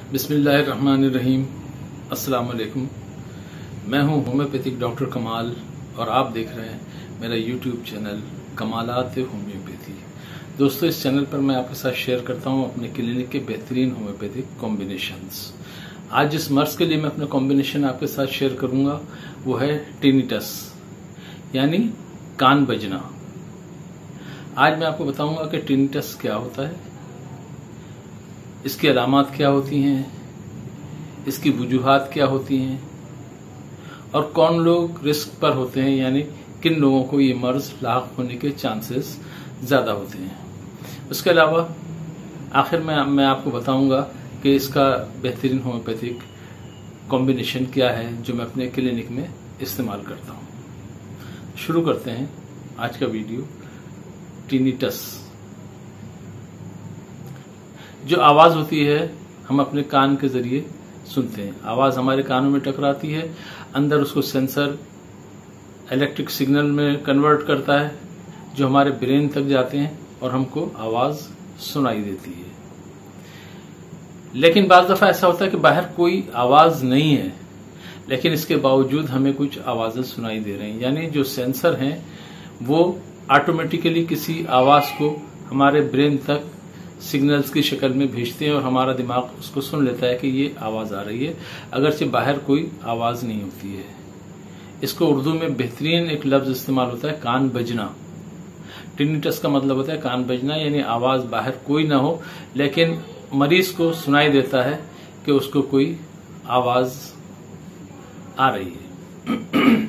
बिस्मिल्लाहिर्रहमानिर्रहीम। अस्सलाम वालेकुम। मैं हूं होम्योपैथिक डॉक्टर कमाल और आप देख रहे हैं मेरा यूट्यूब चैनल कमालात होम्योपैथी। दोस्तों, इस चैनल पर मैं आपके साथ शेयर करता हूं अपने क्लिनिक के बेहतरीन होम्योपैथिक कॉम्बिनेशंस। आज जिस मर्ज के लिए मैं अपना कॉम्बिनेशन आपके साथ शेयर करूंगा वो है टिनिटस, यानी कान बजना। आज मैं आपको बताऊंगा कि टिनिटस क्या होता है, इसकी अलामात क्या होती हैं, इसकी वजूहात क्या होती हैं और कौन लोग रिस्क पर होते हैं, यानी किन लोगों को ये मर्ज लाक होने के चांसेस ज्यादा होते हैं। उसके अलावा आखिर में मैं आपको बताऊंगा कि इसका बेहतरीन होम्योपैथिक कॉम्बिनेशन क्या है जो मैं अपने क्लिनिक में इस्तेमाल करता हूं। शुरू करते हैं आज का वीडियो। टिनिटस जो आवाज होती है हम अपने कान के जरिए सुनते हैं। आवाज हमारे कानों में टकराती है, अंदर उसको सेंसर इलेक्ट्रिक सिग्नल में कन्वर्ट करता है जो हमारे ब्रेन तक जाते हैं और हमको आवाज सुनाई देती है। लेकिन बाज दफा ऐसा होता है कि बाहर कोई आवाज नहीं है लेकिन इसके बावजूद हमें कुछ आवाजें सुनाई दे रही हैं, यानी जो सेंसर हैं वो ऑटोमेटिकली किसी आवाज को हमारे ब्रेन तक सिग्नल्स की शक्ल में भेजते हैं और हमारा दिमाग उसको सुन लेता है कि ये आवाज आ रही है, अगरचे बाहर कोई आवाज नहीं होती है। इसको उर्दू में बेहतरीन एक लफ्ज इस्तेमाल होता है, कान बजना। टिनिटस का मतलब होता है कान बजना, यानी आवाज बाहर कोई ना हो लेकिन मरीज को सुनाई देता है कि उसको कोई आवाज आ रही है।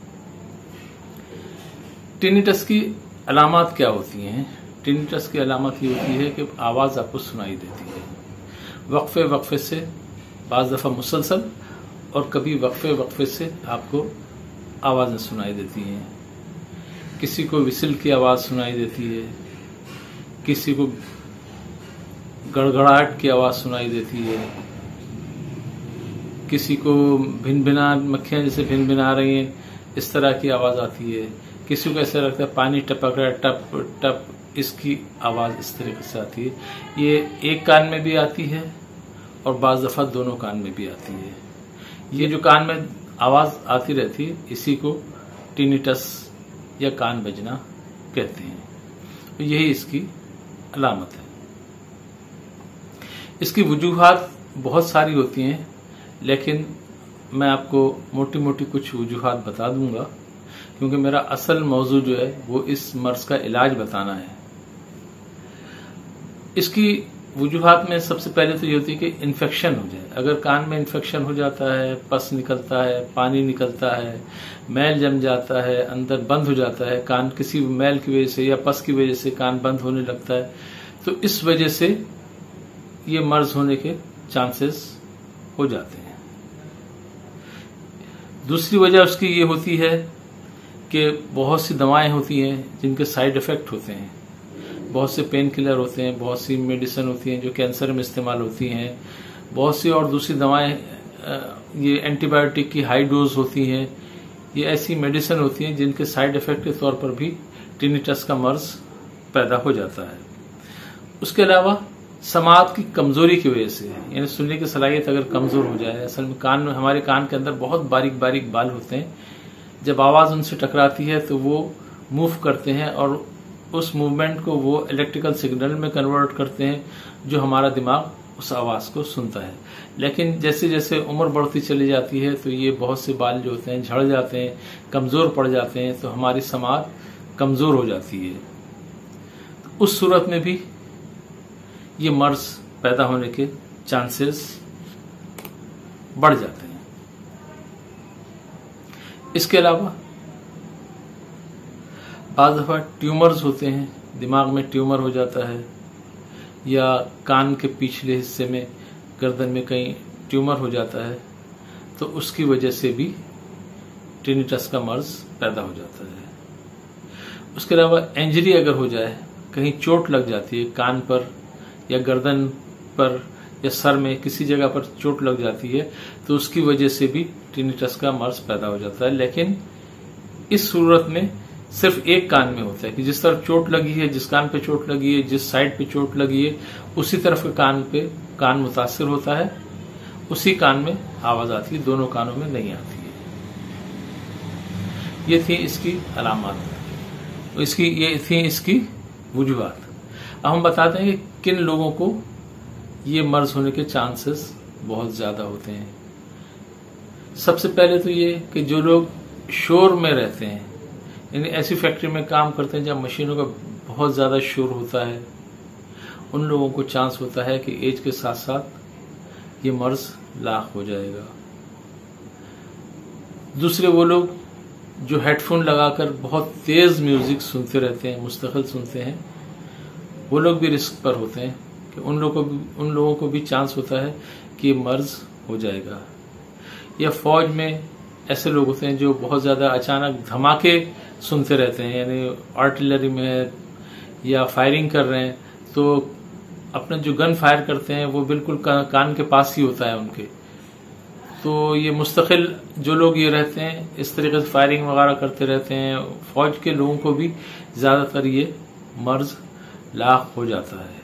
टिनिटस की अलामात क्या होती हैं? टिनिटस की अलामत ये होती है कि आवाज आपको सुनाई देती है वक्फे वक्फे से, बाज दफा मुसलसल, और कभी वक्फे वक्फे से आपको आवाजें सुनाई देती हैं। किसी को विसिल की आवाज सुनाई देती है, किसी को गड़गड़ाहट की आवाज सुनाई देती है, किसी को भिनभिना मक्खियां जैसे भिनभिना रही हैं इस तरह की आवाज आती है, किसी को ऐसा लगता है पानी टपक रहा है टप टप, इसकी आवाज इस तरीके से आती है। ये एक कान में भी आती है और बाज दफा दोनों कान में भी आती है। ये जो कान में आवाज आती रहती है इसी को टिनिटस या कान बजना कहते हैं। तो यही इसकी अलामत है। इसकी वजूहात बहुत सारी होती हैं लेकिन मैं आपको मोटी मोटी कुछ वजूहात बता दूंगा क्योंकि मेरा असल मौजू जो है वो इस मर्ज का इलाज बताना है। इसकी वजूहात में सबसे पहले तो ये होती है कि इन्फेक्शन हो जाए। अगर कान में इन्फेक्शन हो जाता है, पस निकलता है, पानी निकलता है, मैल जम जाता है, अंदर बंद हो जाता है कान, किसी मैल की वजह से या पस की वजह से कान बंद होने लगता है, तो इस वजह से ये मर्ज होने के चांसेस हो जाते हैं। दूसरी वजह उसकी ये होती है कि बहुत सी दवाएं होती हैं जिनके साइड इफेक्ट होते हैं। बहुत से पेन किलर होते हैं, बहुत सी मेडिसिन होती हैं जो कैंसर में इस्तेमाल होती हैं, बहुत सी और दूसरी दवाएं, ये एंटीबायोटिक की हाई डोज होती हैं। ये ऐसी मेडिसिन होती हैं जिनके साइड इफेक्ट के तौर पर भी टिनिटस का मर्ज पैदा हो जाता है। उसके अलावा समात की कमजोरी की वजह से, यानी सुनने की सलाहियत अगर कमजोर हो जाए, असल में कान में, हमारे कान के अंदर बहुत बारीक बारीक बाल होते हैं, जब आवाज उनसे टकराती है तो वो मूव करते हैं और उस मूवमेंट को वो इलेक्ट्रिकल सिग्नल में कन्वर्ट करते हैं जो हमारा दिमाग उस आवाज को सुनता है। लेकिन जैसे जैसे उम्र बढ़ती चली जाती है तो ये बहुत से बाल जो होते हैं झड़ जाते हैं, कमजोर पड़ जाते हैं, तो हमारी समात कमजोर हो जाती है। तो उस सूरत में भी ये मर्ज पैदा होने के चांसेस बढ़ जाते हैं। इसके अलावा बाज़ दफा ट्यूमर्स होते हैं, दिमाग में ट्यूमर हो जाता है या कान के पिछले हिस्से में, गर्दन में कहीं ट्यूमर हो जाता है, तो उसकी वजह से भी टिनिटस का मर्ज पैदा हो जाता है। उसके अलावा इंजरी अगर हो जाए, कहीं चोट लग जाती है कान पर या गर्दन पर या सर में, किसी जगह पर चोट लग जाती है, तो उसकी वजह से भी टिनिटस का मर्ज पैदा हो जाता है। लेकिन इस सूरत में सिर्फ एक कान में होता है कि जिस तरफ चोट लगी है, जिस कान पे चोट लगी है, जिस साइड पे चोट लगी है, उसी तरफ के कान पे कान मुतासिर होता है उसी कान में आवाज आती है, दोनों कानों में नहीं आती है। ये थी इसकी अलामत, ये थी इसकी वजूहात। अब हम बताते हैं कि किन लोगों को ये मर्ज होने के चांसेस बहुत ज्यादा होते हैं। सबसे पहले तो ये कि जो लोग शोर में रहते हैं, यानी ऐसी फैक्ट्री में काम करते हैं जहां मशीनों का बहुत ज्यादा शोर होता है, उन लोगों को चांस होता है कि एज के साथ साथ ये मर्ज लाक हो जाएगा। दूसरे वो लोग जो हेडफोन लगाकर बहुत तेज म्यूजिक सुनते रहते हैं, मुस्तकिल सुनते हैं, वो लोग भी रिस्क पर होते हैं कि उन लोगों को भी चांस होता है कि ये मर्ज हो जाएगा। या फौज में ऐसे लोग होते हैं जो बहुत ज्यादा अचानक धमाके सुनते रहते हैं, यानी आर्टिलरी में या फायरिंग कर रहे हैं तो अपने जो गन फायर करते हैं वो बिल्कुल कान के पास ही होता है उनके। तो ये मुस्तकिल जो लोग ये रहते हैं, इस तरीके से फायरिंग वगैरह करते रहते हैं, फौज के लोगों को भी ज्यादातर ये मर्ज लाक हो जाता है।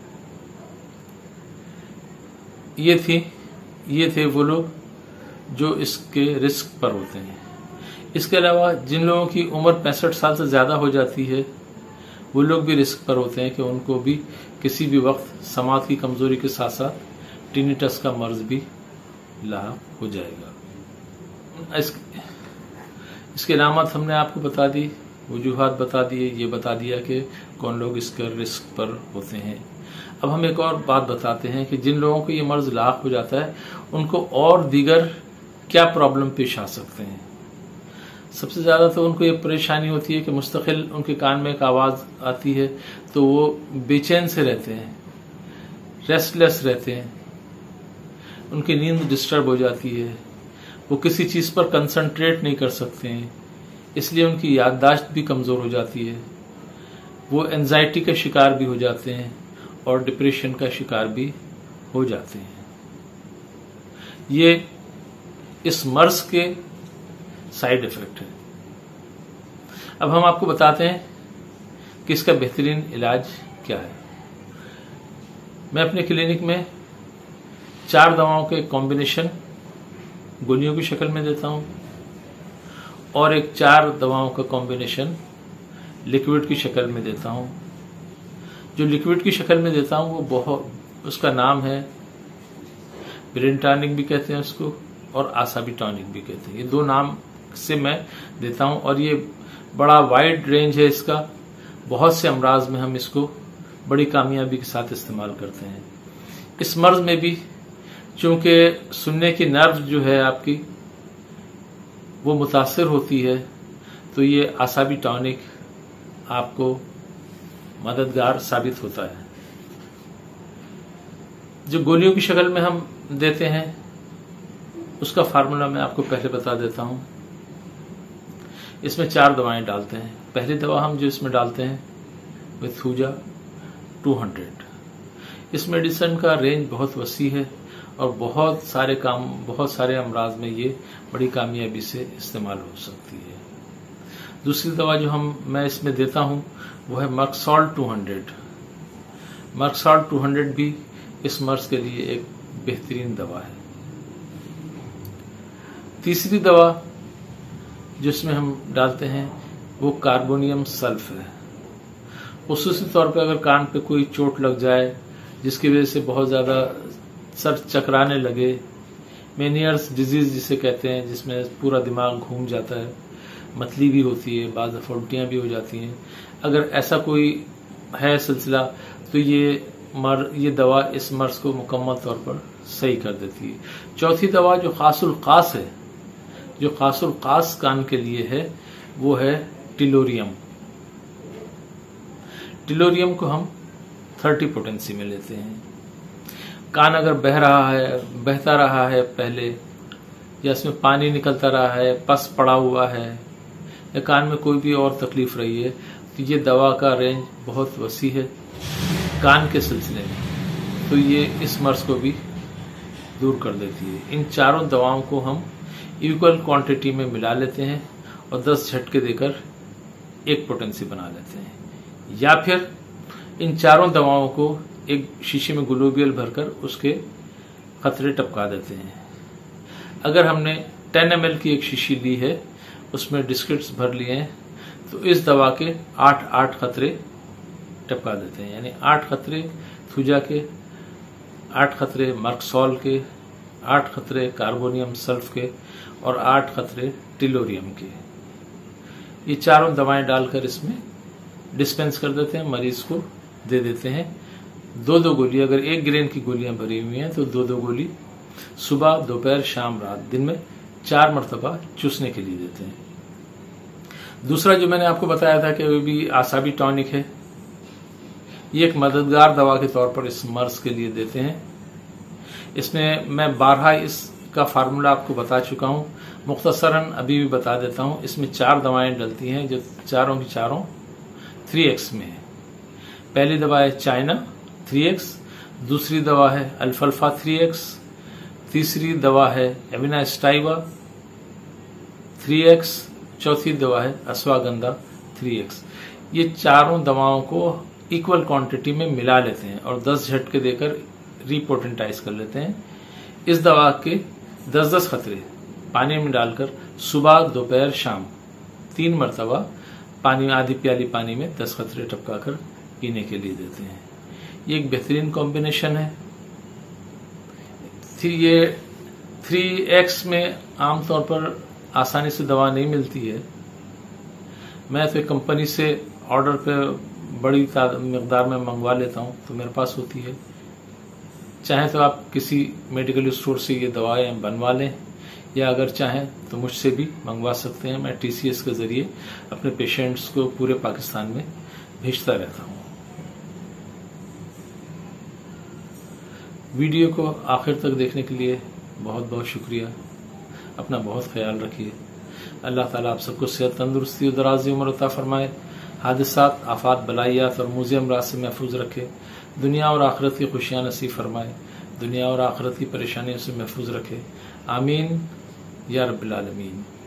ये थे वो लोग जो इसके रिस्क पर होते हैं। इसके अलावा जिन लोगों की उम्र 65 साल से ज्यादा हो जाती है, वो लोग भी रिस्क पर होते हैं कि उनको भी किसी भी वक्त समात की कमजोरी के साथ साथ टिनिटस का मर्ज भी लाक हो जाएगा। इसके अलामत हमने आपको बता दी, वजूहात बता दिए, ये बता दिया कि कौन लोग इसके रिस्क पर होते हैं। अब हम एक और बात बताते हैं कि जिन लोगों को ये मर्ज लाक हो जाता है उनको और दीगर क्या प्रॉब्लम पेश आ सकते हैं। सबसे ज्यादा तो उनको ये परेशानी होती है कि मुस्तकिल उनके कान में एक आवाज आती है तो वो बेचैन से रहते हैं, रेस्टलेस रहते हैं, उनकी नींद डिस्टर्ब हो जाती है, वो किसी चीज पर कंसंट्रेट नहीं कर सकते हैं, इसलिए उनकी याददाश्त भी कमजोर हो जाती है, वो एंजाइटी का शिकार भी हो जाते हैं और डिप्रेशन का शिकार भी हो जाते हैं। ये इस मर्ज के साइड इफेक्ट है। अब हम आपको बताते हैं कि इसका बेहतरीन इलाज क्या है। मैं अपने क्लिनिक में 4 दवाओं के कॉम्बिनेशन गोलियों की शक्ल में देता हूं और एक 4 दवाओं का कॉम्बिनेशन लिक्विड की शक्ल में देता हूं। जो लिक्विड की शक्ल में देता हूं वो उसका नाम है ब्रेन टॉनिक भी कहते हैं उसको और आसाबी टॉनिक भी कहते हैं। ये 2 नाम से मैं देता हूं और ये बड़ा वाइड रेंज है इसका। बहुत से अमराज में हम इसको बड़ी कामयाबी के साथ इस्तेमाल करते हैं। इस मर्ज में भी चूंकि सुनने की नर्व जो है आपकी वो मुतासिर होती है, तो ये आसाबी टॉनिक आपको मददगार साबित होता है। जो गोलियों की शक्ल में हम देते हैं उसका फार्मूला मैं आपको पहले बता देता हूं। इसमें 4 दवाएं डालते हैं। पहली दवा हम जो इसमें डालते हैं वो थूजा 200। इस मेडिसिन का रेंज बहुत वसी है और बहुत सारे अमराज में ये बड़ी कामयाबी से इस्तेमाल हो सकती है। दूसरी दवा जो मैं इसमें देता हूं वो है मर्कसॉल 200। मर्कसॉल 200 भी इस मर्ज के लिए एक बेहतरीन दवा है। तीसरी दवा जिसमें हम डालते हैं वो कार्बोनियम सल्फ है। खुसूसी तौर पे अगर कान पे कोई चोट लग जाए जिसकी वजह से बहुत ज्यादा सर चकराने लगे, मेनियर्स डिजीज जिसे कहते हैं, जिसमें पूरा दिमाग घूम जाता है, मतली भी होती है, बाज़ दफ़ा उल्टियां भी हो जाती हैं, अगर ऐसा कोई है सिलसिला तो ये दवा इस मर्ज को मुकम्मल तौर पर सही कर देती है। चौथी दवा जो खासुल खास है, जो खासुल खास कान के लिए है, वो है टिलोरियम। टिलोरियम को हम 30 पोटेंसी में लेते हैं। कान अगर बहता रहा है पहले, या इसमें पानी निकलता रहा है, पस पड़ा हुआ है, या कान में कोई भी और तकलीफ रही है, तो ये दवा का रेंज बहुत वसी है कान के सिलसिले में, तो ये इस मर्ज को भी दूर कर देती है। इन चारों दवाओं को हम इक्वल क्वांटिटी में मिला लेते हैं और 10 झटके देकर एक पोटेंसी बना लेते हैं, या फिर इन चारों दवाओं को एक शीशे में ग्लोबियल भरकर उसके खतरे टपका देते हैं। अगर हमने 10 ml की एक शीशी ली है, उसमें डिस्किट्स भर लिए हैं, तो इस दवा के 8 खतरे टपका देते हैं। यानी 8 खतरे थूजा के, 8 खतरे मर्कसॉल के, 8 खतरे कार्बोनियम सल्फ के और 8 खतरे टिलोरियम के। ये चारों दवाएं डालकर इसमें डिस्पेंस कर देते हैं, मरीज को दे देते हैं। 2-2 गोली, अगर 1 ग्रेन की गोलियां भरी हुई हैं तो 2-2 गोली सुबह, दोपहर, शाम, रात, दिन में 4 मरतबा चूसने के लिए देते हैं। दूसरा जो मैंने आपको बताया था कि वो भी आसाबी टॉनिक है, ये एक मददगार दवा के तौर पर इस मर्ज के लिए देते हैं। इसमें मैं 12 इसका फार्मूला आपको बता चुका हूं, मुख्तसरन अभी भी बता देता हूं। इसमें 4 दवाएं डलती हैं जो चारों की चारों 3x में है। पहली दवा है चाइना 3x, दूसरी दवा है अल्फाल्फा 3x, तीसरी दवा है एविनास्टाइवा 3x, चौथी दवा है अश्वागंधा 3x। ये चारों दवाओं को इक्वल क्वांटिटी में मिला लेते हैं और 10 झटके देकर रिपोटेंटाइज कर लेते हैं। इस दवा के 10-10 खतरे पानी में डालकर सुबह, दोपहर, शाम 3 मरतबा पानी, आधी प्याली पानी में 10 खतरे टपकाकर पीने के लिए देते हैं। ये एक बेहतरीन कॉम्बिनेशन है। ये 3x में आमतौर पर आसानी से दवा नहीं मिलती है। मैं तो कंपनी से ऑर्डर पे बड़ी मिकदार में मंगवा लेता हूं तो मेरे पास होती है। चाहे तो आप किसी मेडिकल स्टोर से ये दवाएं बनवा लें, या अगर चाहें तो मुझसे भी मंगवा सकते हैं। मैं TCS के जरिए अपने पेशेंट्स को पूरे पाकिस्तान में भेजता रहता हूं। वीडियो को आखिर तक देखने के लिए बहुत बहुत शुक्रिया। अपना बहुत ख्याल रखिए। अल्लाह ताला आप सबको सेहत, तंदुरुस्ती और दराज़ी उम्र अता फरमाए। हादिसात, आफात, बलाइयात और मुज़ी अमराज से महफूज रखे। दुनिया और आखिरत की खुशियां नसीब फरमाए। दुनिया और आखिरत की परेशानियों से महफूज रखे। आमीन या रब्बिल आलमीन।